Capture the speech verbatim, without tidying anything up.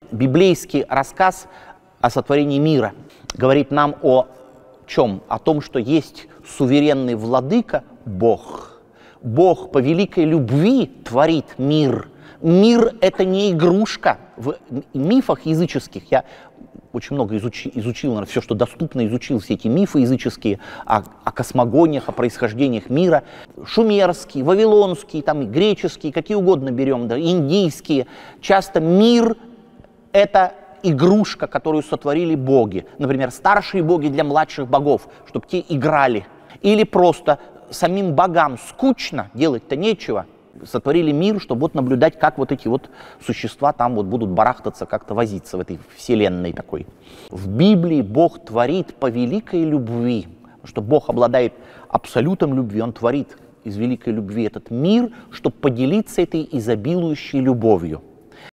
Библейский рассказ о сотворении мира говорит нам о чем? О том, что есть суверенный владыка Бог. Бог по великой любви творит мир. Мир — это не игрушка. В мифах языческих я очень много изучил, изучил наверное, все, что доступно, изучил все эти мифы языческие о, о космогониях, о происхождениях мира. Шумерские, вавилонские, там, греческие, какие угодно берем, да, индийские. Часто мир — это игрушка, которую сотворили боги. Например, старшие боги для младших богов, чтобы те играли. Или просто самим богам скучно, делать-то нечего. Сотворили мир, чтобы вот наблюдать, как вот эти вот существа там вот будут барахтаться, как-то возиться в этой вселенной такой. В Библии Бог творит по великой любви, потому что Бог обладает абсолютом любви, Он творит из великой любви этот мир, чтобы поделиться этой изобилующей любовью.